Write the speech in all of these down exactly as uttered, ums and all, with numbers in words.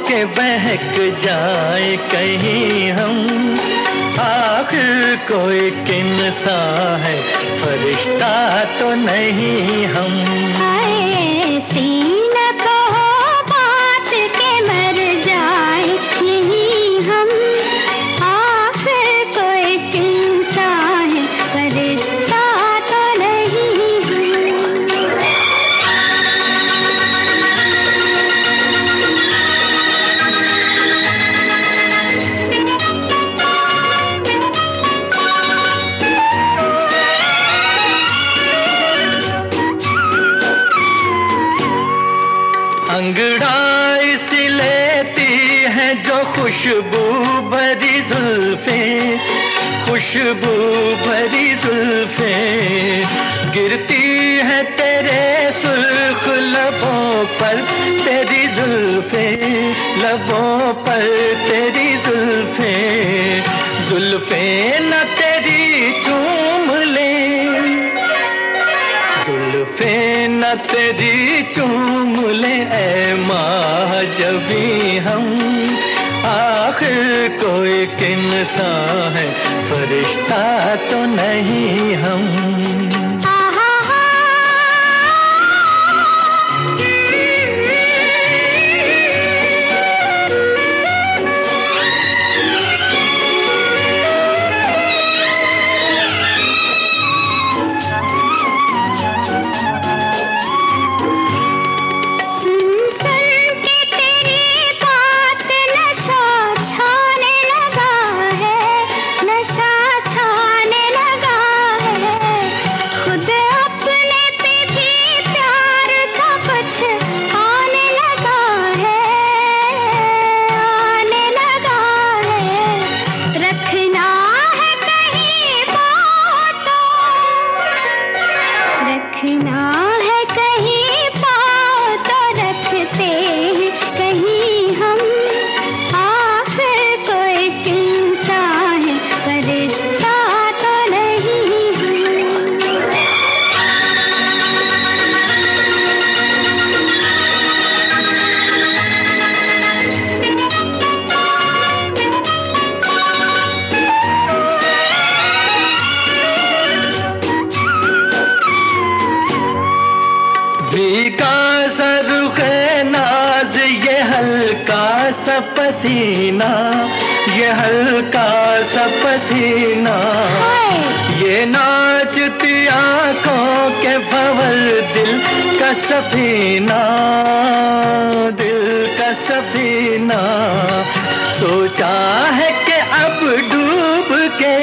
के बहक जाए कहीं हम, आखिर कोई किनसा है, फरिश्ता तो नहीं हम। ऐसी न कहो बात के मर जाए यही हम, आखिर कोई किनसा है, फरिश्ता तो नहीं हम। अंगड़ाई सी लेती है जो खुशबू भरी जुल्फें, खुशबू भरी जुल्फें, गिरती है तेरे सुर्ख लबों पर तेरी जुल्फें, लबों पर तेरी जुल्फें, जुल्फें न तेरी चूम ले, जुल्फें न तेरी चूम ले ऐ माह जबी हम, आखिर कोई किनसा है, फरिश्ता तो नहीं हम। भीगा सा रुखे नाज ये हल्का सा पसीना, ये हल्का सा पसीना, ये नाचती आंखों के भंवर दिल का सफीना, दिल का सफीना, सोचा है कि अब डूब के,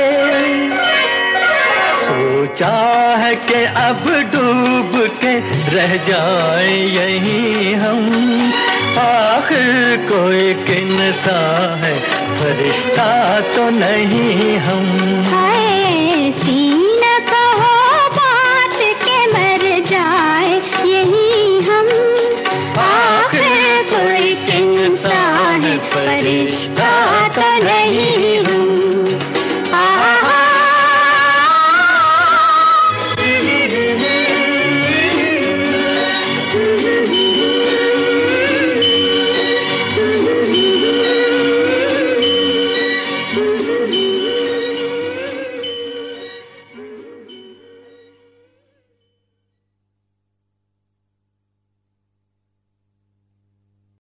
सोचा है कि अब डूब के रह जाए यहीं हम, आखिर कोई किनसा है, फरिश्ता तो नहीं हम। ऐसी न कहो बात के मर जाए यही हम, आखिर कोई किनसा है, फरिश्ता तो नहीं